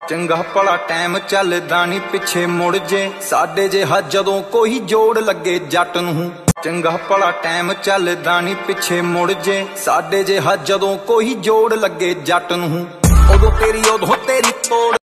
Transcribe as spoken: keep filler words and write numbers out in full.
ਚੰਗਾ ਭਲਾ ਟਾਈਮ ਚੱਲਦਾ ਨੀ ਪਿੱਛੇ ਮੁੜ ਜੇ, ਸਾਡੇ ਜਿਹਾ ਜਦੋਂ ਕੋਈ ਜੋੜ ਲੱਗੇ ਜੱਟ ਨੂੰ। ਚੰਗਾ ਭਲਾ ਟਾਈਮ ਚੱਲਦਾ ਨੀ ਪਿੱਛੇ ਮੁੜ ਜੇ, ਸਾਡੇ ਜਿਹਾ ਜਦੋਂ ਕੋਈ ਜੋੜ ਲੱਗੇ ਜੱਟ ਨੂੰ। ਉਦੋਂ ਤੇਰੀ ਉਦੋਂ ਤੇਰੀ ਤੋੜ